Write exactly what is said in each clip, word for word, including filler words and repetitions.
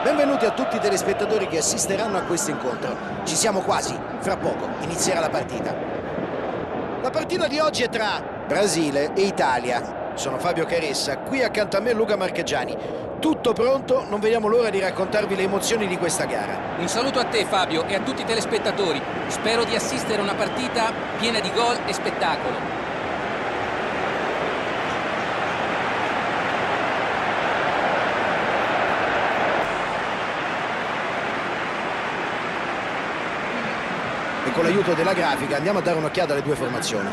Benvenuti a tutti i telespettatori che assisteranno a questo incontro. Ci siamo quasi, fra poco inizierà la partita. La partita di oggi è tra Brasile e Italia. Sono Fabio Caressa, qui accanto a me Luca Marchegiani. Tutto pronto, non vediamo l'ora di raccontarvi le emozioni di questa gara. Un saluto a te Fabio e a tutti i telespettatori. Spero di assistere a una partita piena di gol e spettacolo. E con l'aiuto della grafica andiamo a dare un'occhiata alle due formazioni.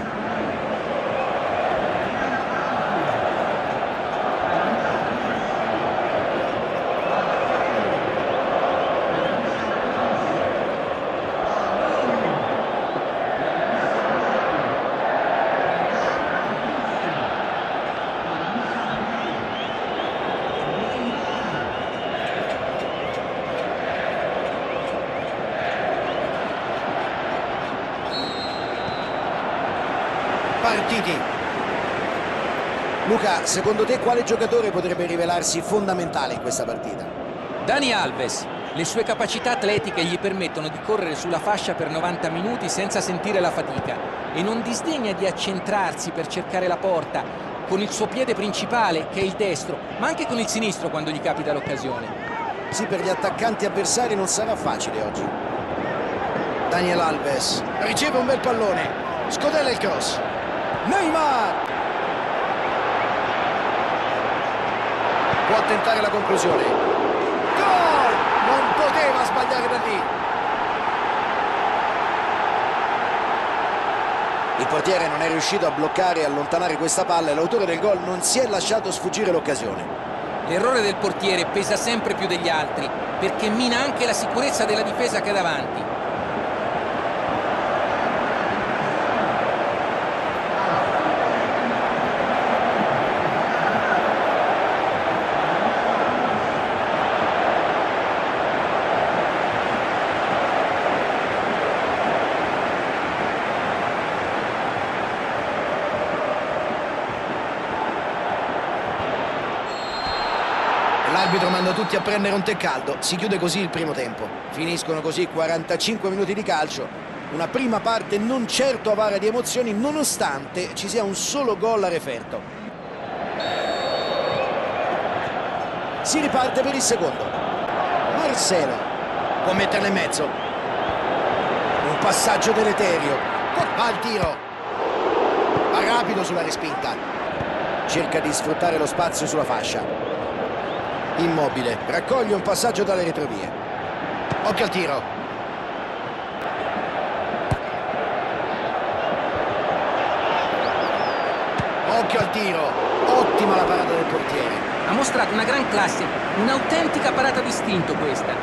Partiti. Luca, secondo te quale giocatore potrebbe rivelarsi fondamentale in questa partita? Dani Alves. Le sue capacità atletiche gli permettono di correre sulla fascia per novanta minuti senza sentire la fatica e non disdegna di accentrarsi per cercare la porta con il suo piede principale, che è il destro, ma anche con il sinistro quando gli capita l'occasione. Sì, per gli attaccanti avversari non sarà facile oggi. Daniel Alves riceve un bel pallone, scodella il cross. Neymar può tentare la conclusione. Gol! Non poteva sbagliare da lì. Il portiere non è riuscito a bloccare e allontanare questa palla e l'autore del gol non si è lasciato sfuggire l'occasione. L'errore del portiere pesa sempre più degli altri perché mina anche la sicurezza della difesa che è davanti. L'arbitro manda tutti a prendere un tè caldo, si chiude così il primo tempo. Finiscono così quarantacinque minuti di calcio, una prima parte non certo avara di emozioni nonostante ci sia un solo gol a referto. Si riparte per il secondo. Marcelo può metterla in mezzo. Un passaggio deleterio, va al tiro, va rapido sulla respinta, cerca di sfruttare lo spazio sulla fascia. Immobile, raccoglie un passaggio dalle retrovie. Occhio al tiro. Occhio al tiro. Ottima la parata del portiere. Ha mostrato una gran classe, un'autentica parata d'istinto questa.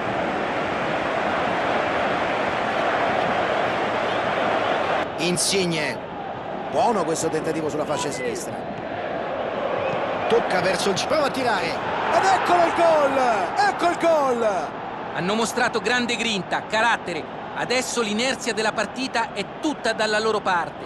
Insigne. Buono questo tentativo sulla fascia sinistra. Tocca verso il... prova a tirare. Ed eccolo il gol! Ecco il gol! Hanno mostrato grande grinta, carattere. Adesso l'inerzia della partita è tutta dalla loro parte.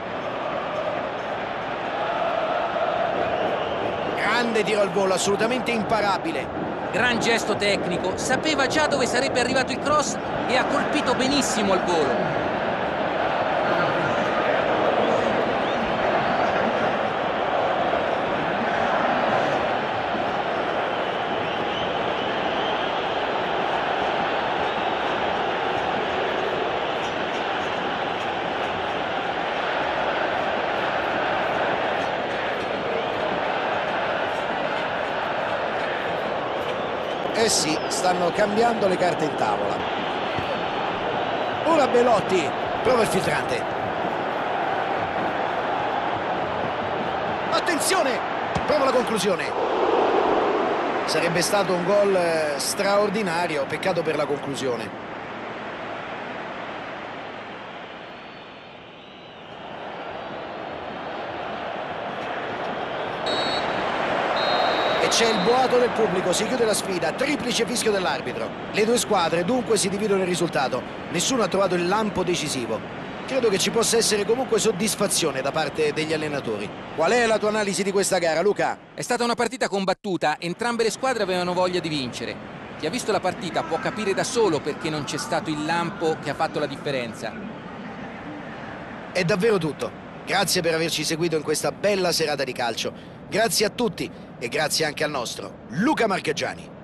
Grande tiro al volo, assolutamente imparabile. Gran gesto tecnico, sapeva già dove sarebbe arrivato il cross e ha colpito benissimo al volo. Eh sì, stanno cambiando le carte in tavola. Ora Belotti, prova il filtrante. Attenzione, prova la conclusione. Sarebbe stato un gol straordinario, peccato per la conclusione. C'è il boato del pubblico, si chiude la sfida, triplice fischio dell'arbitro. Le due squadre dunque si dividono il risultato. Nessuno ha trovato il lampo decisivo. Credo che ci possa essere comunque soddisfazione da parte degli allenatori. Qual è la tua analisi di questa gara, Luca? È stata una partita combattuta, entrambe le squadre avevano voglia di vincere. Chi ha visto la partita può capire da solo perché non c'è stato il lampo che ha fatto la differenza. È davvero tutto. Grazie per averci seguito in questa bella serata di calcio. Grazie a tutti e grazie anche al nostro Luca Marchegiani.